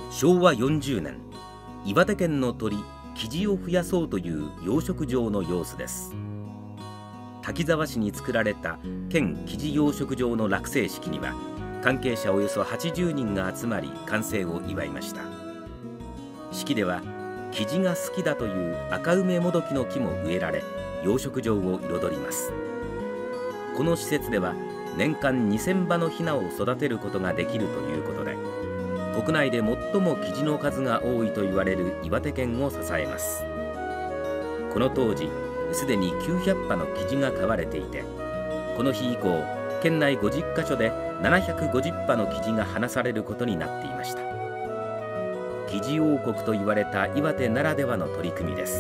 昭和40年、岩手県の鳥キジを増やそうという養殖場の様子です。滝沢市に作られた県キジ養殖場の落成式には、関係者およそ80人が集まり完成を祝いました。式ではキジが好きだという赤梅もどきの木も植えられ、養殖場を彩ります。この施設では年間2000羽のヒナを育てることができるということで、国内で最もキジの数が多いと言われる岩手県を支えます。この当時すでに900羽のキジが飼われていて、この日以降県内50カ所で750羽のキジが放されることになっていました。キジ王国と言われた岩手ならではの取り組みです。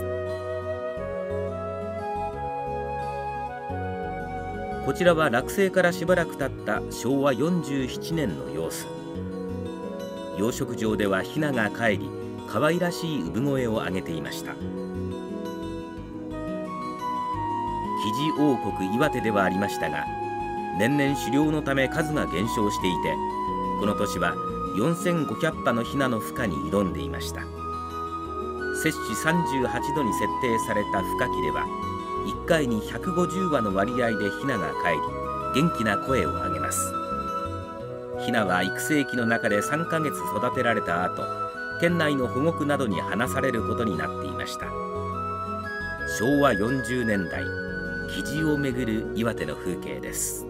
こちらは落成からしばらく経った昭和47年の様子。養殖場ではヒナがかえり、可愛らしい産声を上げていました。キジ王国岩手ではありましたが、年々狩猟のため数が減少していて、この年は4500羽のヒナの孵化に挑んでいました。摂氏38度に設定された孵化器では、1回に150羽の割合でヒナがかえり、元気な声を上げます。ヒナは育成期の中で3ヶ月育てられた後、県内の保護区などに放されることになっていました。昭和40年代、キジをめぐる岩手の風景です。